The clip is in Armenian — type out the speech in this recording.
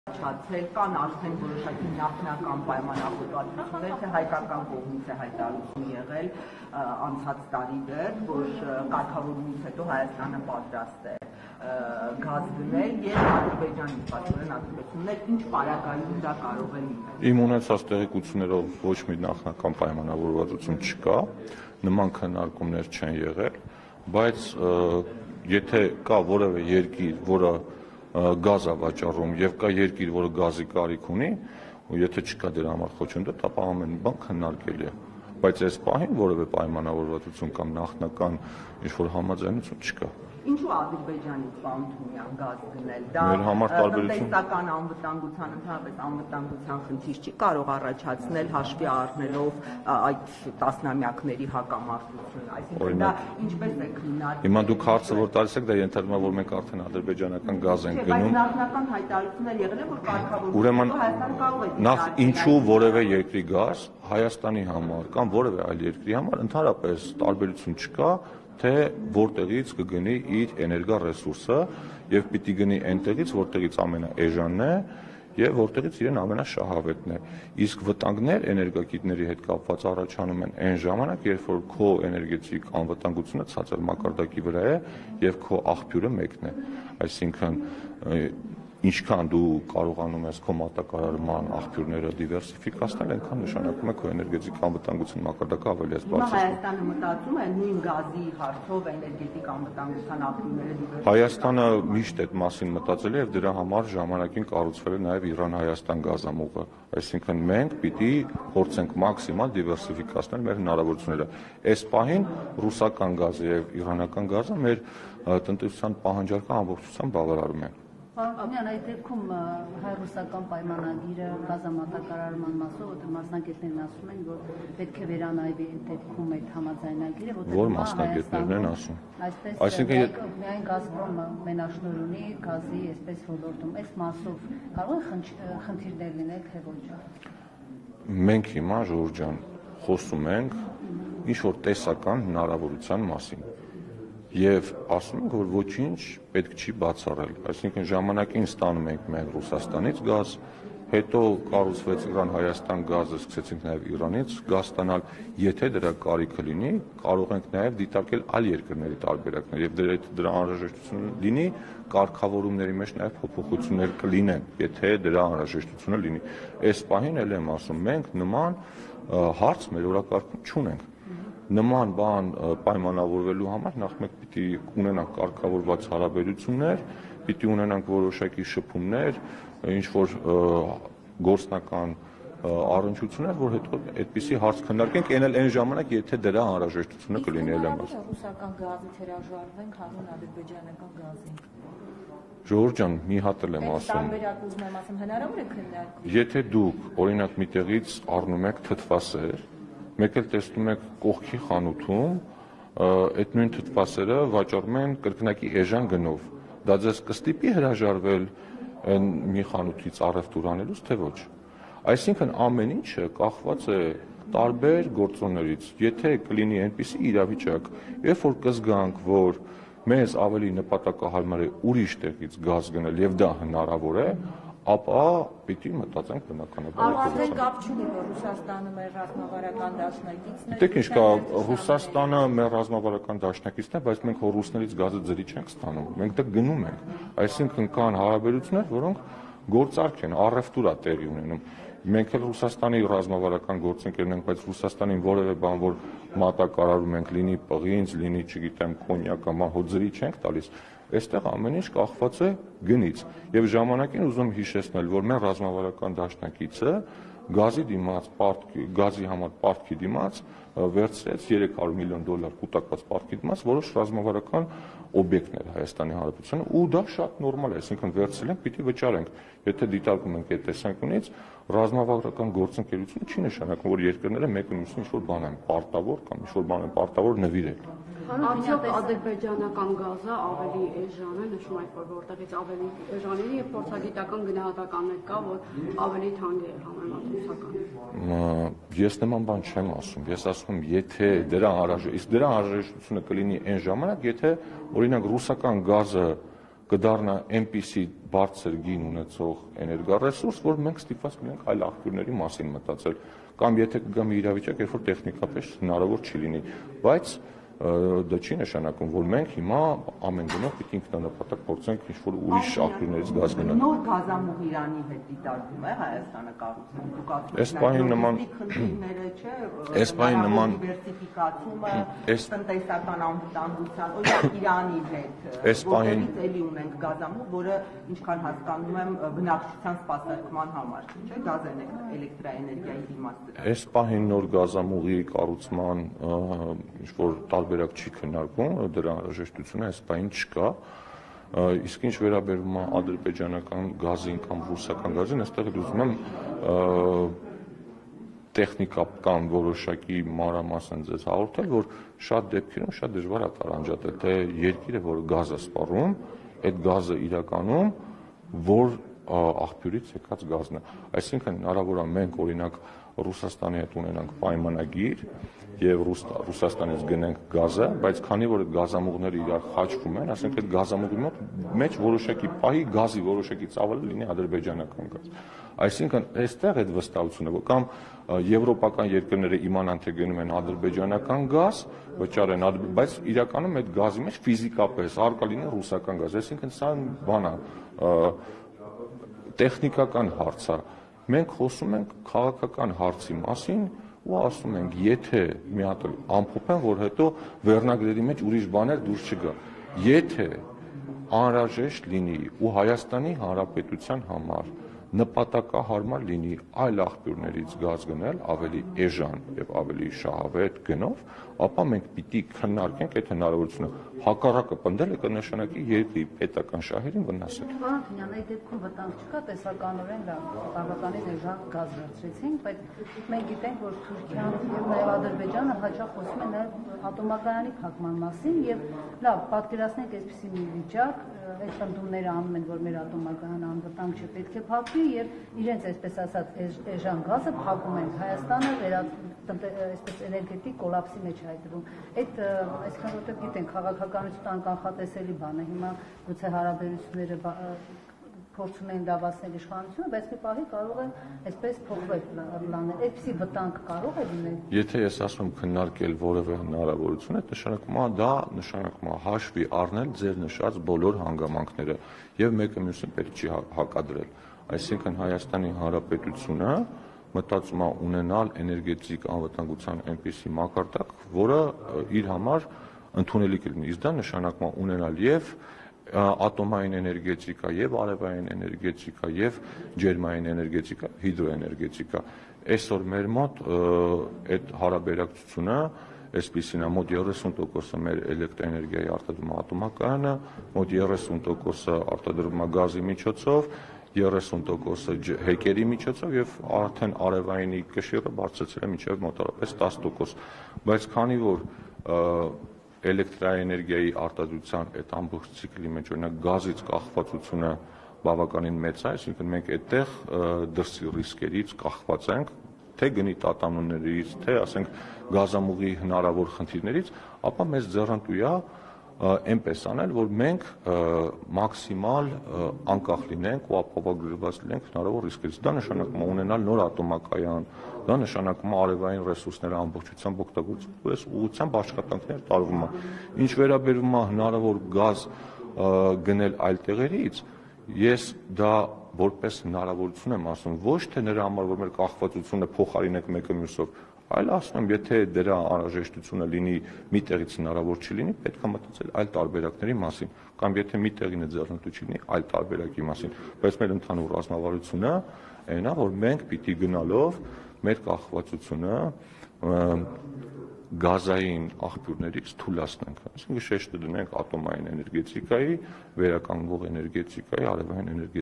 Չացել կան արդեն որոշակի նախնական պայմանավորվածություններ, թե հայկական կողմից է հայտարարություն եղել անցած տարի դեռ, որ կարգավորումից հետո Հայաստանը պատրաստ է գազ գնել եւ Ադրբեջանից պատվիրեն ադրբեջաններ, ինչ պարագայում դա կարող է լինել։ Իմ ունեցած տեղեկություններով ոչ մի նախնական պայմանավորվածություն չկա, նման քննարկումներ չեն եղել, բայց եթե կա որևէ երկիր, որը գազ է վաճառում եւ կա երկիր, որը գազի կարիք ունի, ու եթե չկա դրա համար խոչընդոտ, ապա ամեն բան քննարկելի է, բայց այս պահին որևէ պայմանավորվածություն կամ նախնական ինչ-որ համաձայնություն չկա։ Ինչու Ադրբեջանից պարոն Թումյան գազ գնել։ Դա մեր համար տարբերություն տնտեսական անվտանգության, ընդհանրապես անվտանգության խնդիր չի կարող առաջացնել հաշվի առնելով այդ տասնամյակների հակամարտությունը, այսինքն դա ինչպես է քննարկվում։ Հիմա դուք հարցը որ տալիս եք, դա ենթադրում է, որ մենք արդեն ադրբեջանական գազ ենք գնում։ Բայց նախնական հայտարարություններ եղել են, որ կարգավորվում Ուրեմն Հայաստանը կարող է նախ ինչու որևէ երկրի գազ Հայաստանի համար կամ որևէ այլ երկրի համար ընդհանրապես տարբերություն չկա, թե որտեղից կգնի իր էներգա ռեսուրսը եւ պիտի գնի այնտեղից, որտեղից ամենաէժանն է եւ որտեղից իրեն ամենաշահավետն է։ Իսկ վտանգներ էներգակիրների հետ կապված առաջանում են այն ժամանակ, երբ որ քո էներգետիկ անվտանգությունը ցածր մակարդակի վրա է եւ քո աղբյուրը մեկն է։ Այսինքն ինչքան դու կարողանում ես քո մատակարարման աղբյուրները դիվերսիֆիկացնել, այնքան նշանակում է քո էներգետիկ անվտանգության մակարդակը ավելի ես բարձրացնում։ Հայաստանը մտածում է նույն գազի հարցով էներգետիկ անվտանգության աղբյուրները դիվերսիֆիկացնել։ Հայաստանը միշտ այդ մասին մտածել է եւ դրա համար ժամանակին կառուցվել է նաեւ Իրան-Հայաստան գազամուղը։ Այսինքն մենք պիտի փորձենք մաքսիմալ դիվերսիֆիկացնել մեր հնարավորությունները։ Այս պահին ռուսական գազը եւ իրանական գազը մեր տնտեսության պահանջարկը ամբողջությամբ բավարարում են։ Պարոն այդ դեպքում հայ-ռուսական պայմանագիրը գազամատակարարման մասով մասնագետներն ասում են, որ պետք է վերանայվի այդ դեպքում այդ համաձայնագիրը, որ մասնագետներն են ասում։ Այսինքն միայն Գազպրոմը մենաշնորհ ունի գազի այսպես ոլորտում, այս մասով կարող է խնդիրներ լինել, թե ոչ։ Մենք հիմա Ժորժ ջան խոսում ենք ինչ որ տեսական հնարավորության մասին։ Եվ ասում ենք, որ ոչինչ պետք չի բացառել, այսինքն ժամանակին ստանում ենք մենք Ռուսաստանից գազ, հետո կառուցվեց Իրան-Հայաստան գազը, սկսեցինք նաև Իրանից գազ ստանալ, եթե դրա կարիքը լինի, կարող ենք նաև դիտարկել այլ երկրների տարբերակներ եւ դրա անհրաժեշտությունը լինի, կարգավորումների մեջ նաև փոփոխություններ կլինեն, եթե դրա անհրաժեշտությունը լինի։ Այս պահին էլ եմ ասում, մենք նման հարց մեր օրակարգում չունենք։ Նման բան պայմանավորվելու համար նախ մենք պիտի ունենանք կարգավորված հարաբերություններ, պիտի ունենանք որոշակի շփումներ, ինչ որ գործնական առնչություններ, որ հետո այդպիսի հարց քննարկենք, այն ժամանակ, եթե դրա անհրաժեշտությունը կլինի ելեմաս։ Ռուսական գազից հրաժարվենք հանուն ադրբեջանական գազի։ Ժողովուրդ ջան, մի հատ եմ ասում։ Տարբերակ ուզում եմ ասեմ, հնարավոր է քննարկել։ Եթե դուք օրինակ միտեղից առնում եք թթվասեր, մեկ էլ տեսնում եք կողքի խանութում, այդ նույն թթվասերը վաճառում են կրկնակի էժան գնով։ Դա ձեզ կստիպի հրաժարվել այն մի խանութից առևտուր անելուց, թե ոչ։ Այսինքն ամեն ինչը կախված է տարբեր գործոններից։ Եթե կլինի այնպիսի իրավիճակ, երբ որ կզգանք, որ մեզ ավելի նպատակահարմար է ուրիշ տեղից գազ գնել եւ դա հնարավոր է, ապա պիտի մտածենք բնականաբար։ Արդեն կապ չունի, որ Ռուսաստանը մեր ռազմավարական դաշնակիցն է։ Գիտեք ինչ կա, Ռուսաստանը մեր ռազմավարական դաշնակիցն է, բայց մենք ռուսներից գազը ձրի չենք ստանում, մենք դա գնում ենք։ Այսինքն կան հարաբերություններ, որոնք գործարք են, առևտուր է տեղի ունենում։ Մենք էլ Ռուսաստանի ռազմավարական գործընկերն ենք, բայց Ռուսաստանին որևէ բան, որ մատակարարում ենք, լինի պղինձ, լինի, չգիտեմ, կոնյակ կամ հոձրի չենք տալիս։ Այստեղ ամեն ինչ կախված է գնից եւ ժամանակին ուզում հիշեցնել, որ մեր ռազմավարական դաշնակիցը գազի դիմաց գազի համար պարտքի դիմաց վերցրեց $300 միլիոն կուտակված պարտքի դիմաց որոշ ռազմավարական օբյեկտներ Հայաստանի Հանրապետությունը ու դա շատ նորմալ է, այսինքն վերցրել ենք, պիտի վճարենք։ Եթե դիտարկում ենք այդ տեսանկյունից, ռազմավարական գործընկերությունը չի նշանակում, որ երկրները մեկը մյուսին ինչ-որ բան են պարտավոր կամ ինչ-որ բան են պարտավոր նվիրել։ Արդյոք ադրբեջանական գազը ավելի էժան է, նշում այդ որտեղից ավելի էժան է եւ փորձագիտական գնահատականներ կա, որ ավելի թանկ է համեմատությամբ։ Ես նման բան չեմ ասում։ Ես ասում եմ, եթե դրա անհրաժեշտությունը կլինի այն ժամանակ, եթե օրինակ ռուսական գազը կդառնա այնպիսի բարձր գին ունեցող էներգառեսուրս, որ մենք ստիպված կլինենք այլ աղբյուրների մասին մտածել, կամ եթե կգա մի իրավիճակ, երբ որ տեխնիկապես հնարավոր չի լինի, բայց դա չի նշանակում, որ մենք հիմա ամեն գնով պիտի ինքնանպատակ փորձենք ինչ-որ ուրիշ աղբյուրներից գազ գնալ։ Նոր գազամուղ Իրանի հետ դիտարկում է Հայաստանը կառուցում։ Դուք Այս պահին նման խնդիրները չէ, այս պահին նման դիվերսիֆիկացումը, տնտեսական անվտանգության, օրինակ Իրանի հետ։ Այս պահին էլի ունենք գազամուղ, որը ինչքան հասկանում եմ բնակչության սպասարկման համար, չէ՞, գազ էլեկտրաէներգիայի իմաստը։ Այս պահին նոր գազամուղի կառուցման ինչ-որ տարբերակ չի քննարկվում, դրա անհրաժեշտությունը այս պահին չկա, իսկ ինչ վերաբերում է ադրբեջանական գազին կամ ռուսական գազին, այստեղ ուզում եմ տեխնիկական որոշակի մանրամասն ձեզ հաղորդել, որ շատ դեպքերում շատ դժվար է տարանջատել, թե երկիրը, որ գազ է սպառում, այդ գազը իրականում որ աղբյուրից եկած գազն է։ Այսինքն հնարավոր է մենք օրինակ Ռուսաստանի հետ ունենանք պայմանագիր եւ Ռուսաստանից գնենք գազը, բայց քանի որ այդ գազամուղները իրար խաչվում են, ասենք այդ գազամուղի մեջ որոշակի պահի գազի որոշակի ծավալը լինի ադրբեջանական գազ։ Այսինքն այստեղ այդ վստահությունը, որ կամ եվրոպական երկրները իմանան, թե գնում են ադրբեջանական գազ, վճարեն, բայց իրականում այդ գազի մեջ ֆիզիկապես արկա լինի ռուսական գազ։ Այսինքն սա բան է, տեխնիկական հարց է։ Մենք խոսում ենք քաղաքական հարցի մասին ու ասում ենք, եթե մի հատ ամփոփեն, որ հետո վերնագրերի մեջ ուրիշ բաներ դուրս չգա։ Եթե անհրաժեշտ լինի ու Հայաստանի Հանրապետության համար նպատակահարմար լինի այլ աղբյուրներից գազ գնել ավելի էժան եւ ավելի շահավետ գնով, ապա մենք պիտի քննարկենք այդ հնարավորությունը։ Հակառակը պնդելը կնշանակի երկրի պետական շահերին վնասել։ Պարոն Թինյան, այդ դեպքում վտանգ չկա, տեսականորեն բավականին էժան գազ վերցրեցինք, բայց մենք գիտենք, որ Թուրքիան եւ նաեւ Ադրբեջանը հաճախ խոսում են ատոմակայանի փակման մասին եւ լավ, պատկերացնենք այսպիսի մի վիճակ, այդ պնդումները անում են, որ մեր ատոմակայանը անվտանգ չէ, պետք է փակվի եւ իրենց այսպես ասած էժան գազը փակում են Հայաստանը այսպես էներգետիկ կոլապսի մեջ հայտնվում։ Այդ այսքան որտեղ գիտենք քաղաքականությունը անկանխատեսելի բան է, հիմա գուցե հարաբերությունները փորձում են լավացնել իշխանությունը, բայց մի պահի կարող է այսպես փոխվել լանել։ Այդպիսի վտանգ կարող է լինել։ Եթե ես ասում եմ քննարկել որևէ հնարավորություն, այդ նշանակում է հաշվի առնել ձեր նշած բոլոր հանգամանքները եւ մեկը մյուսին պետք չի հակադրել։ Այսինքն Հայաստանի Հանրապետությունը մտածում է ունենալ էներգետիկ անվտանգության այնպիսի մակարդակ, որը իր համար ընդունելի կլինի։ Իսկ դա նշանակում է ունենալ եւ ատոմային էներգետիկա եւ արևային էներգետիկա եւ ջերմային էներգետիկա, հիդրոէներգետիկա։ Այսօր մեր մոտ այդ հարաբերակցությունը այսպիսին է, մոտ 30% մեր էլեկտրաէներգիայի արտադրումը ատոմակայանը, մոտ 30% արտադրումը գազի միջոցով, 30% հեկերի միջոցով եւ արդեն արևայինի կշիռը բարձրացել է մինչեւ մոտավորապես 10%։ Բայց քանի որ էլեկտրաէներգիայի արտադրության այդ ամբողջ ցիկլի մեջ օրինակ գազից կախվածությունը բավականին մեծ է, այսինքն մենք այդտեղ դրսի ռիսկերից կախված ենք, թե գնի տատանումներից, թե ասենք գազամուղի հնարավոր խնդիրներից, ապա մեզ ձեռնտու է այնպես անել, որ մենք մաքսիմալ անկախ լինենք ու ապահովագրված լինենք հնարավոր ռիսկերից։ Դա նշանակում է ունենալ նոր ատոմակայան, դա նշանակում է արևային ռեսուրսները ամբողջությամբ օգտագործել, այս ուղղությամբ աշխատանքներ տարվում է։ Ինչ վերաբերում է հնարավոր գազ գնել այլ տեղերից, ես դա որպես հնարավորություն եմ ասում, ոչ թե նրա համար, որ մեր կախվածությունը փոխարինենք մեկը մյուսով, այլ ասում եմ, եթե դրա անհրաժեշտությունը լինի մի տեղից հնարավոր չլինի, պետք է մտածել այլ տարբերակների մասին, կամ եթե մի տեղին է ձեռնտու չլինի, այլ տարբերակի մասին, բայց մեր ընդհանուր ռազմավարությունը այն է, որ մենք պիտի գնալով մեր կախվածությունը գազային աղբյուրներից թույլատնենք, այսինքն շեշտը դնենք ատոմային էներգետիկայի, վերականգնող էներգետիկայի, արևային էներգետիկայի